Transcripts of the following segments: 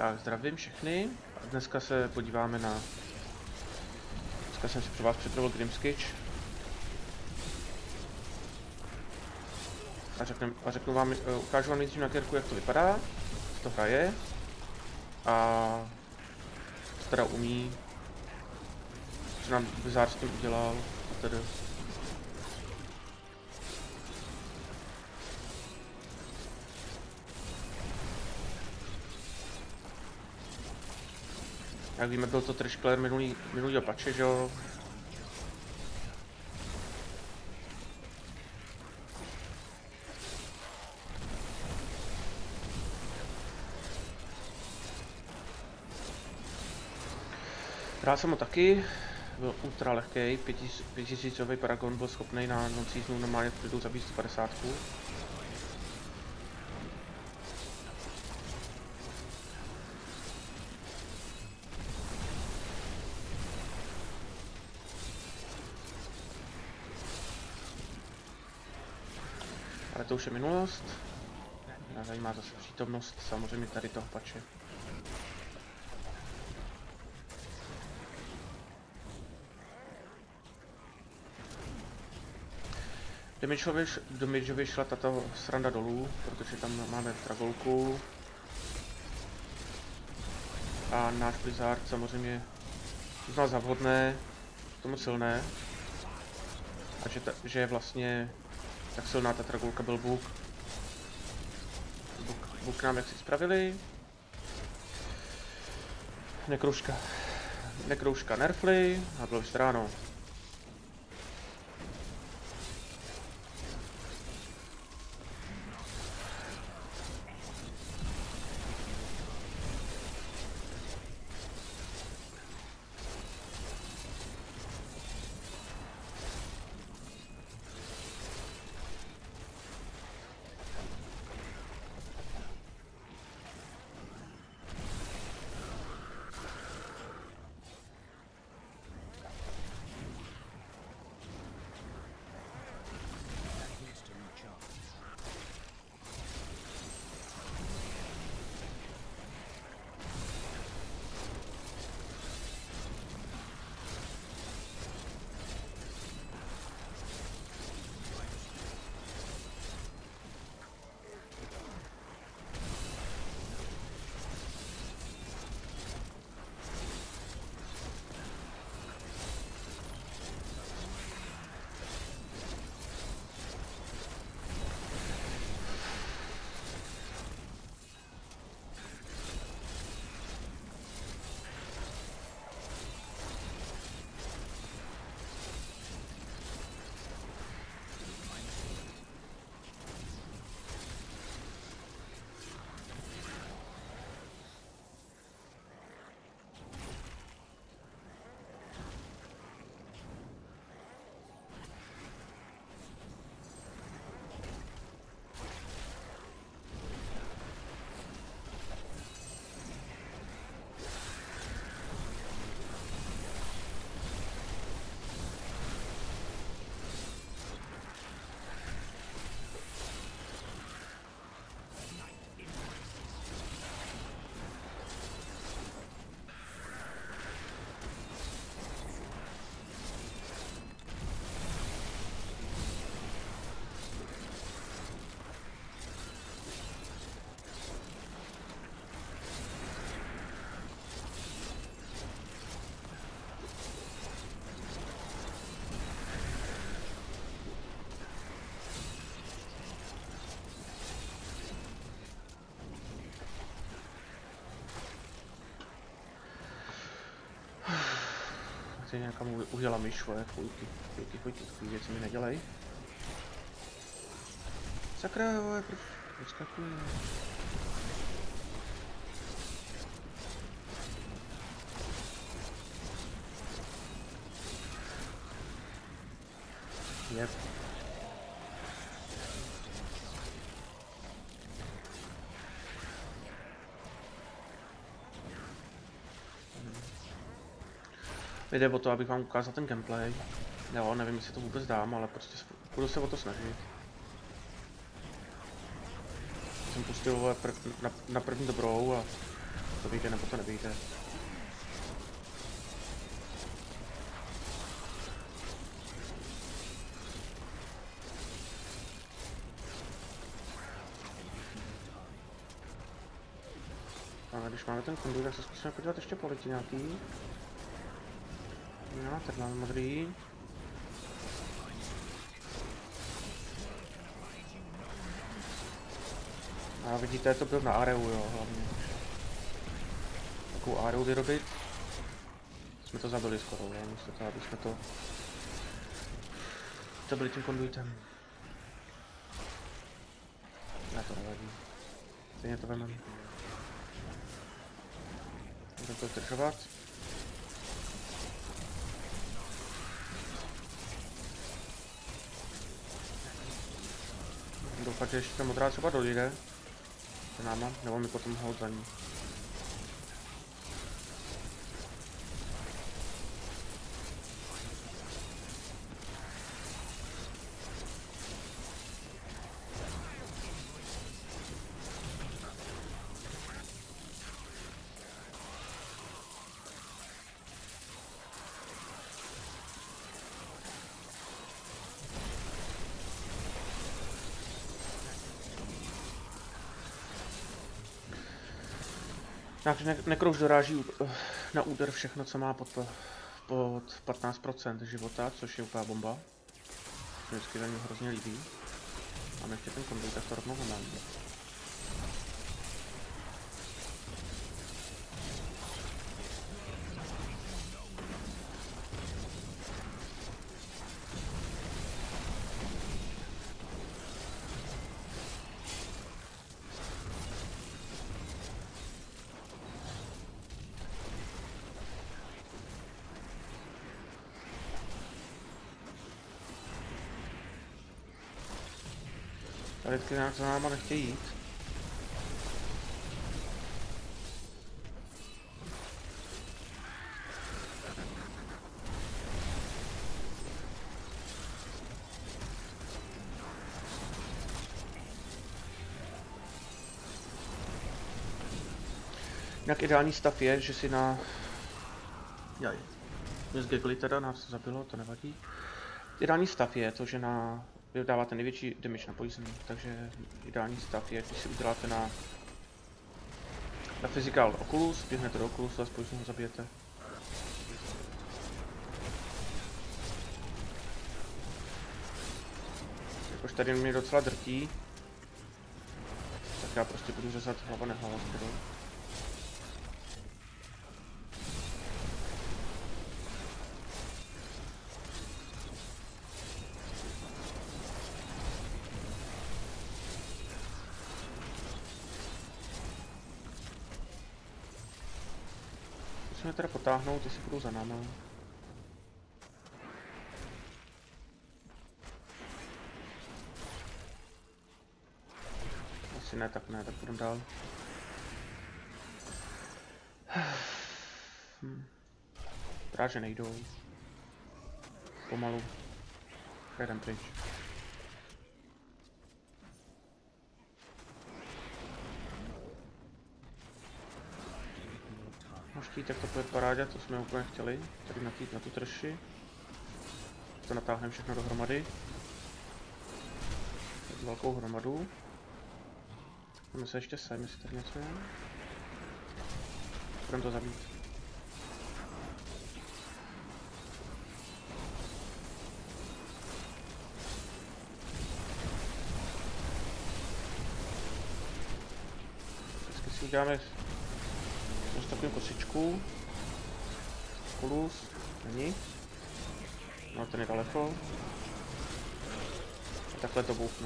Tak, zdravím všechny. A dneska se podíváme na... Dneska jsem si pro vás připravil Grimskitch. A řeknu vám, ukážu vám nejdřív na kerku, jak to vypadá, jak to hraje. A co teda umí. Co nám Bizár s tím udělal. A tedy. Jak víme, byl to Trishclair minulý patche, že jo? Hrál jsem ho taky, byl ultra lehký, 5000 Paragon byl schopný na non-seasonu normálně v klidu zabít 150. Ale to už je minulost. Mě zajímá zase přítomnost samozřejmě tady toho patche. Damageovi šla tato sranda dolů, protože tam máme Tragolku. A náš Blizzard samozřejmě uznal za vhodné, tomu silné. A že je vlastně tak silná ta Tragolka byl Bůh. Bůh nám jak si spravili. Nekrouška nerfly a bylo vystaráno. Nějaká mu udělala myš, vole, chvojky, takový věci mi nedělej. Sakra, vole, proč odskakuje? Jep. Jde o to, abych vám ukázal ten gameplay. Jo, nevím, jestli to vůbec dám, ale prostě budu se o to snažit. Jsem pustil na první dobrou a to vyjde nebo to nevyjde. A když máme ten konduit, tak se zkusíme podívat ještě po lidi nějaký. No, tak máme modrý. A vidíte, to byl na areu, jo, hlavně. Takovou areu vyrobit. Jsme to zabili skoro, jo, místo toho, aby jsme to zabili tím konduitem. Ne, to nevadí. Stejně to vememe. Můžeme to zdržovat. Doufám, že ještě ta modrá třeba dojde. To náma, nebo mi potom hold za ní. Nekrouž doráží na úder všechno, co má pod 15% života, což je úplná bomba. Mě vždycky za něj hrozně líbí. Máme ještě ten konduit, tak to rovnou máme. Ale vždycky nějak za náma nechtějí jít. Jinak ideální stav je, že si na... Jaj. Mě zgegli teda, nás to zabilo, to nevadí. Ideální stav je to, že na... Vy dáváte největší damage na poison, takže ideální stav je, když si uděláte na Physical Oculus, běhnete do Oculusu a s poison ho zabijete. Jakož tady mě docela drtí, tak já prostě budu řezat hlava nehlava skoro. Musíme teda potáhnout, jestli budou za náma. Asi ne, tak půjdeme dál. Právě nejdou. Pomalu. Jdem pryč. Štít, jak to bude parádě, to jsme úplně chtěli. Tady na tu trši. To natáhneme všechno dohromady. Tak velkou hromadu. Jdeme se ještě sem, jestli tady něco je. Budeme to zabít. Vždycky si uděláme takovou kosičku. Kulus. Není. No ten je daleko. A takhle to bouchne.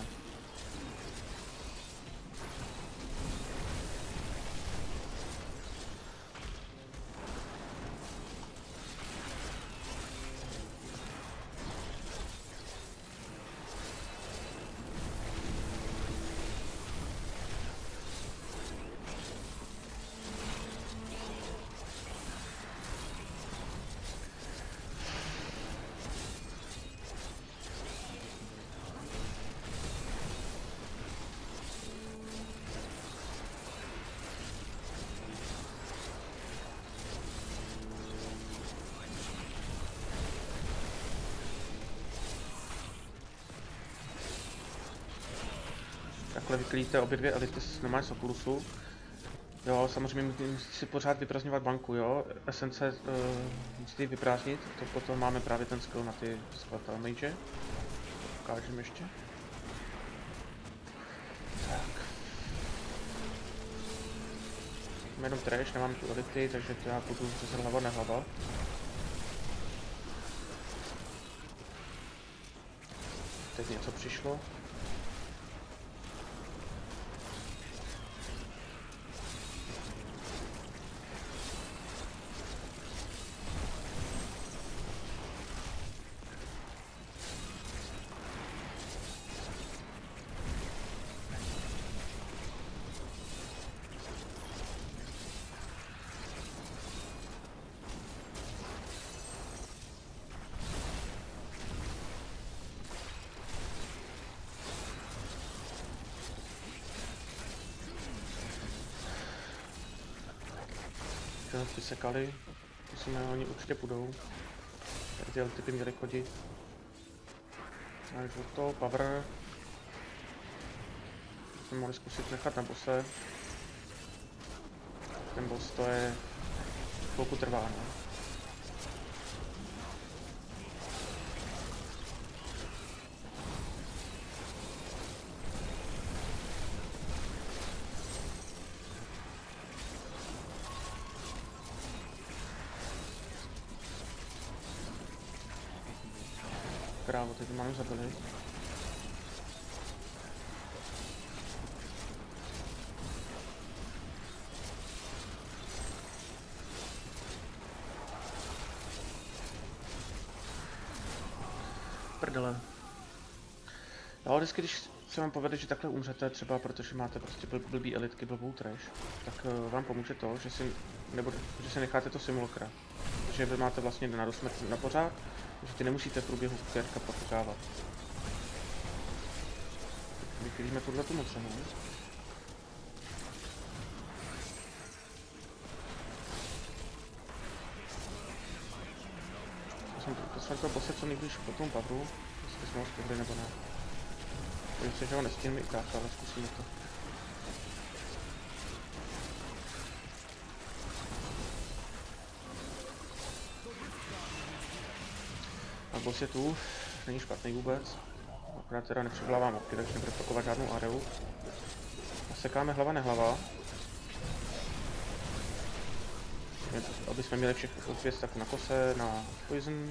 takhle vyklíte obě dvě elity normálně z Oculusu. Jo, samozřejmě musíte si pořád vyprazňovat banku, jo. Esence musíte ji vyprázdnit, to potom máme právě ten skill na ty Skeletal Mage. Ukážeme ještě. Tak. Mám jenom trash, nemám tu elity, takže to já budu přes hlava nehlava. Teď něco přišlo. Vysekali, musíme, oni určitě půjdou. Tady ty typy měly chodit. Máme žlutou, power. Jsme mohli zkusit nechat na bose. Ten boss to je chvilku trvá, no. Krávo, teď máme zabili. Prdele. Jo, vždycky, když se vám povede, že takhle umřete, třeba protože máte prostě blbý elitky, blbou trash, tak vám pomůže to, že si necháte to simulakra. Protože vy máte vlastně na smrt na pořád, takže ty nemusíte v průběhu kérka pokávat. Vyklíme tuhle tu mocenu. To jsem to bose co nejblíž po tomu pavru, jestli jsme ho stihli nebo ne. Vím si, že ho nestihnu i tak, ale zkusíme to. A boss je tu, není špatný vůbec. Akorát teda nepřivlávám opky, takže nebude pakovat žádnou areu. A sekáme hlava nehlava. Aby jsme měli všech 5 staků na kose, na poison.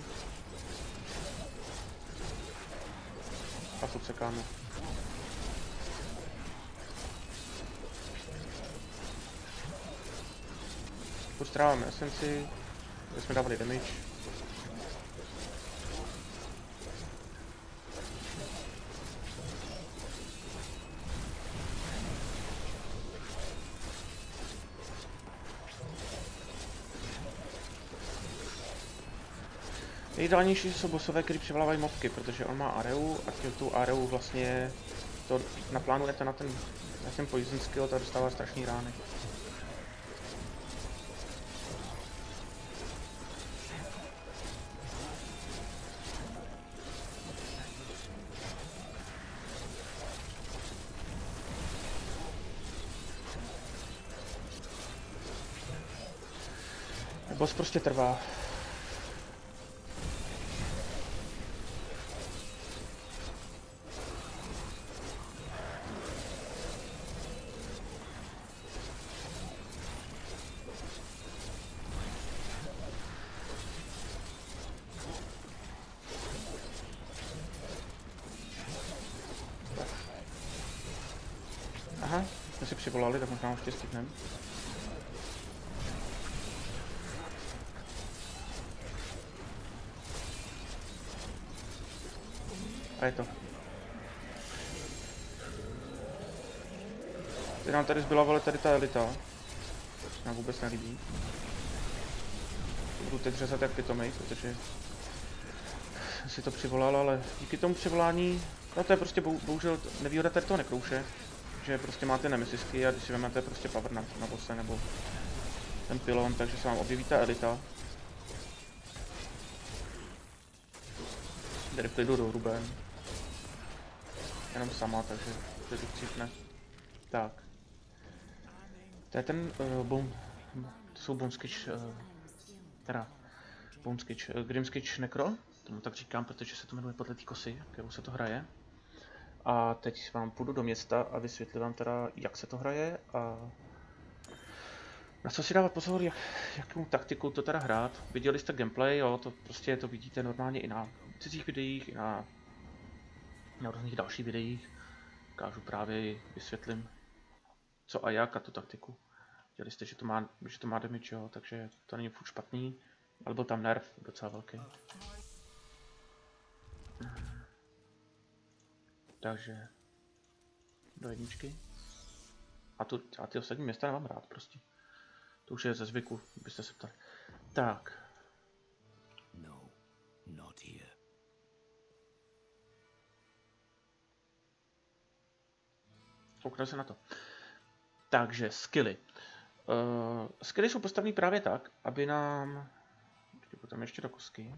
A tu sekáme. Postráváme esenci, aby jsme dávali damage. Nejideálnější jsou bossové, kteří převlávají mobky, protože on má areu a tím tu areu vlastně to naplánujete na ten poison skill, tak dostává strašný rány. Boss prostě trvá. Aha, jsme si přivolali, tak možná ještě stihneme. A je to. Teď nám tady zbyla vole tady ta elita. Se nám vůbec nelíbí. Budu teď řezat jak pitomej, protože si to přivolal, ale díky tomu přivolání, no to je prostě bohužel nevýhoda tady toho nekrouše. Že prostě máte nemesisky a když si vezmete prostě power na bosse nebo ten pylon, takže se vám objeví ta elita. Jde v klidu do Ruben. Jenom sama, takže to tu chcípne. Tak. To je ten to jsou Boneskič, teda Boneskič, Grimskič Necro, tomu tak říkám, protože se to jmenuje podle té kosy, kterou se to hraje. A teď vám půjdu do města a vysvětlím vám teda, jak se to hraje a na co si dávat pozor, jakou taktiku to teda hrát. Viděli jste gameplay, jo, to prostě to vidíte normálně i na cizích videích, i na různých dalších videích. Ukážu právě, vysvětlím co a jak a tu taktiku. Viděli jste, že to má damage, jo, takže to není furt špatný, ale byl tam nerv docela velký. Takže do jedničky. A ty ostatní města nemám rád prostě. To už je ze zvyku, byste se ptali. Tak. No, not here. Koukneme se na to. Takže skilly. Skilly jsou postavený právě tak, aby nám... Potom ještě do kostky.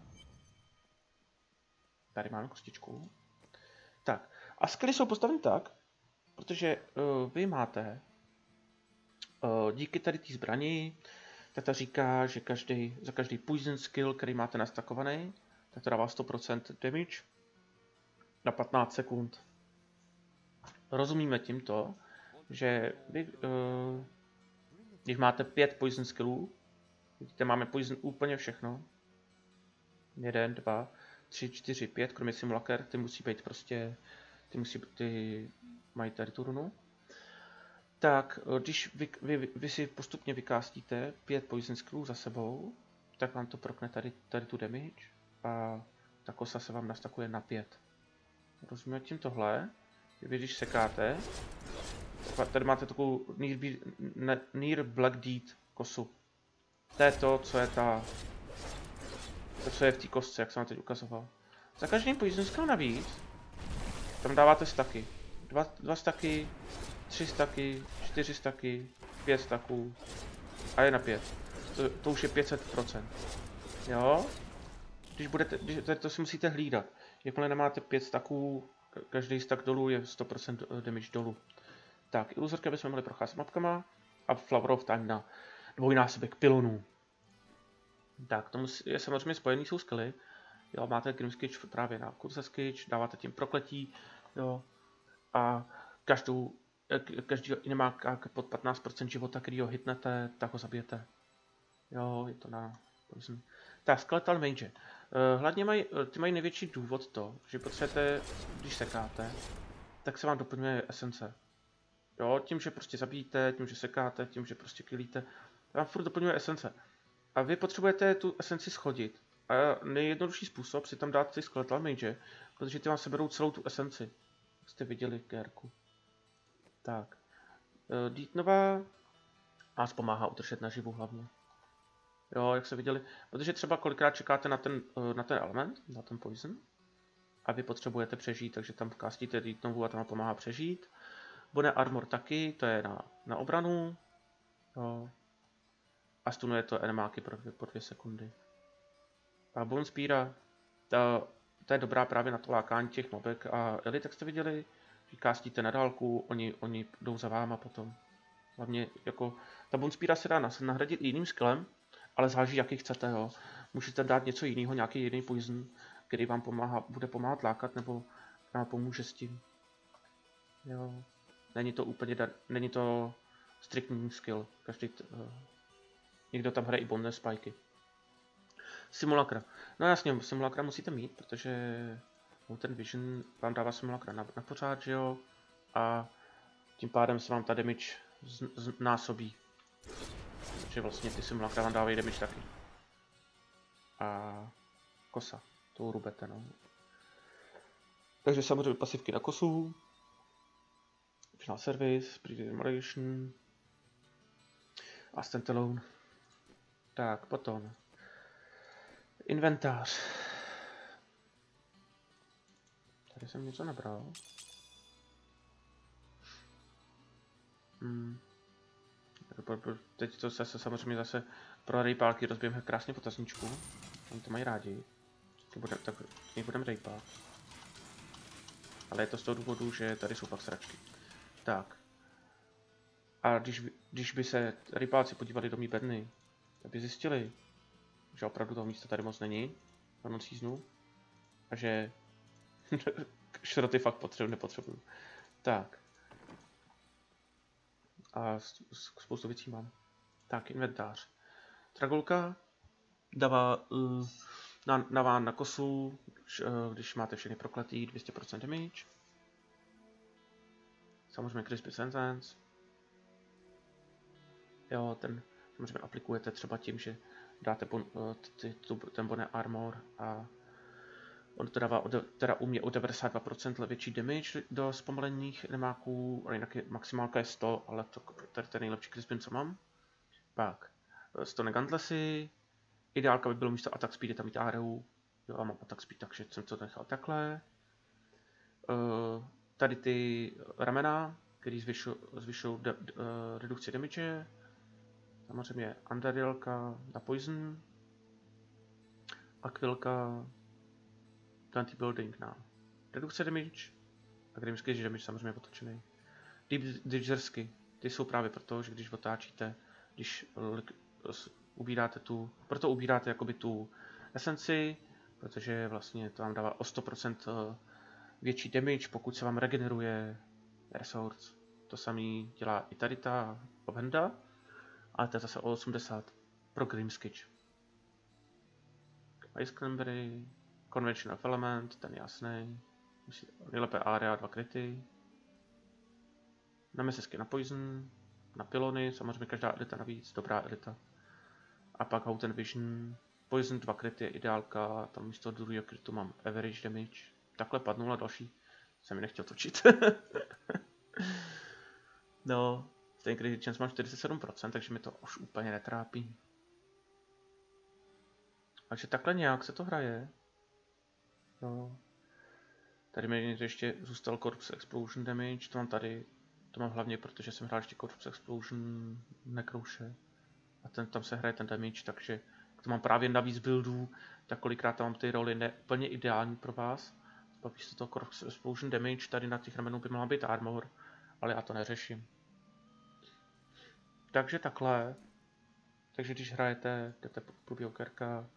Tady máme kostičku. Tak. A skilly jsou postaveny tak, protože vy máte díky tady té zbrani, tata říká, že za každý poison skill, který máte nastakovaný, tak to dává 100% damage na 15 sekund. Rozumíme tímto, že vy, když máte 5 poison skillů, vidíte, máme poison úplně všechno. 1, 2, 3, 4, 5, kromě simulaker, ty musí být prostě, ty mají tady tu runu. Tak, když vy si postupně vykástíte 5 poison skillů za sebou, tak vám to prokne tady tu damage a ta kosa se vám nastakuje na 5. Rozumíme tím tohle? Vy když sekáte, tady máte takovou Near Black Deed kosu. To je to, co je v té kostce, jak jsem vám teď ukazoval. Za každým poison skill navíc, tam dáváte staky. 2 staky, 3 staky, 4 staky, 5 staků a je na 5. To už je 500%. Jo? To si musíte hlídat. Jakmile nemáte 5 staků, každý stack dolů je 100% damage dolů. Tak, iluzorky bychom mohli procházet mapkama a Flower of Time na dvojnásobek pilonů. Tak, tomu je samozřejmě spojený jsou skilly. Jo, máte Grimskič právě na kurze skič, dáváte tím prokletí, jo, a každý nemáka pod 15% života, který ho hitnete, tak ho zabijete. Jo, je to na... Tak, Skeletal Mage. Hlavně ty mají největší důvod to, že potřebujete, když sekáte, tak se vám doplňuje esence. Jo, tím, že prostě zabijíte, tím, že sekáte, tím, že prostě killíte, vám furt doplňuje esence. A vy potřebujete tu esenci schodit. A nejjednodušší způsob si tam dát ty Skeletal Mage, protože ty vám seberou celou tu esenci. Jste viděli kérku. Tak. Deathnova vás pomáhá udržet naživu hlavně. Jo, jak se viděli. Protože třeba kolikrát čekáte na ten element, na ten poison. A vy potřebujete přežít, takže tam kastíte Deathnovu a tam pomáhá přežít. Bone Armor taky, to je na obranu. Jo. A stunuje to enemáky po 2 sekundy. A Bone Spear, to je dobrá právě na to lákání těch mobek a elit, jak jste viděli, že kástíte na dálku, oni jdou za váma potom. Hlavně jako, ta Bone Spear se dá nahradit jiným skillem, ale záleží, jaký chcete, jo. Můžete dát něco jiného, nějaký jiný poison, který vám bude pomáhat lákat, nebo vám pomůže s tím. Jo. Není to striktní skill, někdo tam hraje i bonus spajky. Simulakra. No jasně, simulakra musíte mít, protože ten Vision vám dává simulakra na pořád, že jo? A tím pádem se vám ta damage násobí. Takže vlastně ty simulakra vám dávají damage taky. A kosa, to rubete, no. Takže samozřejmě pasivky na kosu. Final Service, Pre-Demolition a Standalone. Tak, potom inventář. Tady jsem něco nabral. Teď to se samozřejmě zase pro rejpálky rozbijeme krásně potazníčku. Oni to mají rádi. Tak budeme rejpát. Ale je to z toho důvodu, že tady jsou pak sračky. Tak. A když by se rybáci podívali do mý bedny, tak by zjistili, že opravdu toho místa tady moc není na noc jíznu a že šroty fakt nepotřebuju. Tak. A spoustu věcí mám. Tak, inventář. Tragolka dává na kosu, když máte všechny prokletý, 200% damage. Samozřejmě Crispy Sentence. Jo, ten samozřejmě aplikujete třeba tím, že dáte ten bonnet armor a on to dává teda u mě o 92% větší damage do zpomalených enemáků, ale jinak maximálka je 100, ale to tady je nejlepší Crispin, co mám. Pak Stone Guntlessy, ideálka by bylo místo attack speedy tam mít ARU, jo, a mám attack speed, takže jsem to nechal takhle. Tady ty ramena, který zvyšují redukci damage, samozřejmě Underrealka na Poison, Aquilka, Anti-building na redukce damage a Grimsky damage samozřejmě otočený. Deep Ditchersky, ty jsou právě proto, že když otáčíte, když ubíráte proto ubíráte jakoby tu esenci, protože vlastně to vám dává o 100% větší damage, pokud se vám regeneruje resource. To samý dělá i tady ta Obhenda, ale to je zase o 80 pro Grimskitch. Ice Cranberry, Conventional Element, ten jasný. Nejlépe area 2 kryty. Nemesesky na Poison, na Pylony, samozřejmě každá elita navíc, dobrá elita. A pak Hauten Vision, Poison 2 kryty je ideálka, tam místo druhého krytu mám average damage. Takhle padnul a další jsem mi nechtěl točit. No, ten crit chance mám 47%, takže mi to už úplně netrápí. Takže takhle nějak se to hraje. No. Tady mi ještě zůstal Corpse Explosion damage, to mám tady. To mám hlavně, protože jsem hrál ještě Corpse Explosion nekrouše. A tam se hraje ten damage, takže to mám právě navíc buildů, tak kolikrát tam mám ty roly neúplně ideální pro vás. Pak místo toho Corpse Explosion damage tady na těch ramenů by mohla být armor, ale já to neřeším. Takže takhle. Takže když hrajete, jdete průběhu kerka,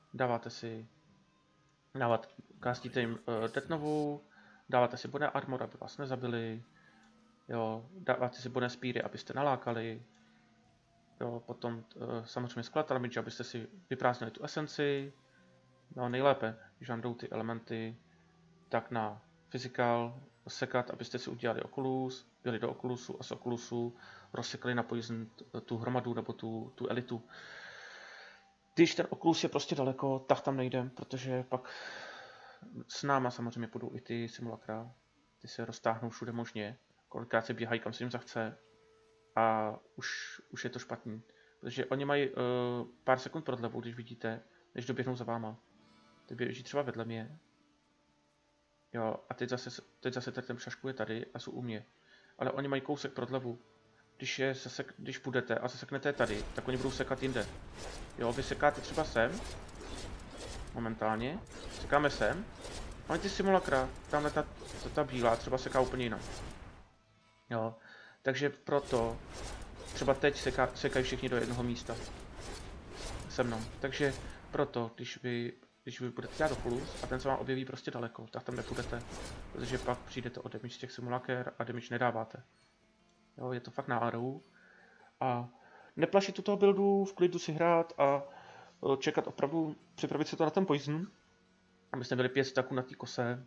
kástíte jim Deathnovu, dáváte si bonnet armor, aby vás nezabili, jo, dáváte si bonnet spíry, abyste nalákali, jo, potom samozřejmě sklad damage, abyste si vyprázdnili tu esenci, no nejlépe, když vám jdou ty elementy, tak na physical sekat, abyste si udělali Oculus, byli do Oculusu a z Oculusu rozsekali na Poison tu hromadu nebo tu elitu. Když ten Oculus je prostě daleko, tak tam nejdem, protože pak s náma samozřejmě půjdou i ty simulakra. Ty se roztáhnou všude možně, kolikrát se běhají kam se jim zachce a už je to špatný. Protože oni mají pár sekund prodlevu, když vidíte, než doběhnou za váma. Ty běží třeba vedle mě. Jo, a teď zase ten šaškuje tady a jsou u mě. Ale oni mají kousek prodlevu. Když půjdete a zaseknete tady, tak oni budou sekat jinde. Jo, vy sekáte třeba sem. Momentálně. Sekáme sem. Ale ty simulakra, tamhle ta bílá třeba seká úplně jinak. Jo, takže proto třeba teď sekají všichni do jednoho místa. Se mnou. Takže proto, když vy budete dělat Oculus a ten se vám objeví prostě daleko, tak tam nepůjdete, protože pak přijdete o damage z těch simulakér a damage nedáváte. Jo, je to fakt na ARU. A neplašit u toho buildu, v klidu si hrát a čekat opravdu, připravit se to na ten Poison, abyste byli 5 staků na té kose.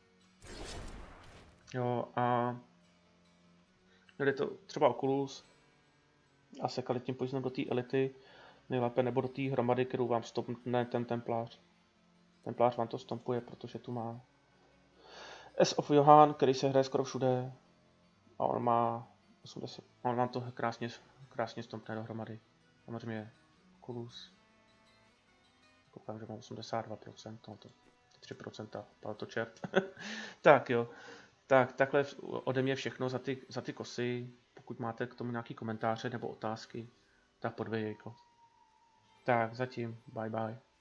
Jo, a měli to třeba Oculus a sekali tím Poisonem do té elity, nejlépe nebo do té hromady, kterou vám stompne ten templář. Templář vám to stompuje, protože tu má S of Johan, který se hraje skoro všude a on má 80, on vám to krásně stompne dohromady. Samozřejmě Oculus. Koukám, že mám 82%, no to 3%, pal to čert. Tak jo, takhle ode mě všechno za ty kosy. Pokud máte k tomu nějaký komentáře nebo otázky, tak podvědějko. Tak zatím, bye bye.